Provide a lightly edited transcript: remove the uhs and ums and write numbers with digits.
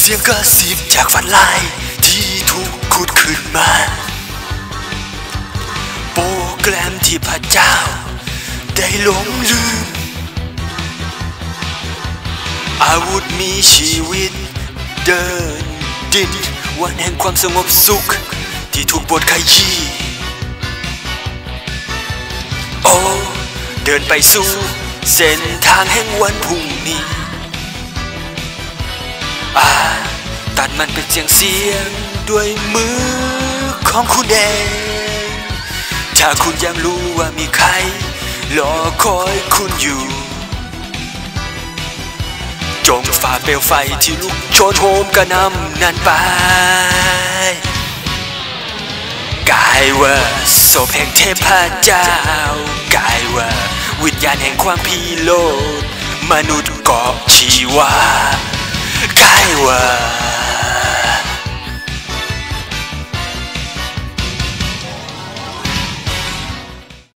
เสียงกระซิบจากฝันลายที่ถูกขุดขึ้นมาโปรแกรมที่พระเจ้าได้หลงลืมอาวุธมีชีวิตเดินดินวันแห่งความสงบสุขที่ถูกบดขยี้โอ้เดินไปสู่เส้นทางแห่งวันพรุ่งนี้ตัดมันเป็นเสียงด้วยมือของคุณเองถ้าคุณยังรู้ว่ามีใครรอคอยคุณอยู่จงฝ่าเปลวไฟที่ลุกโชนโหมกระหน่ำนั่นไปกายว่าศพแห่งเทพเจ้ากายว่าวิญญาณแห่งความพิโรธมนุษย์กอบชีวากายว่า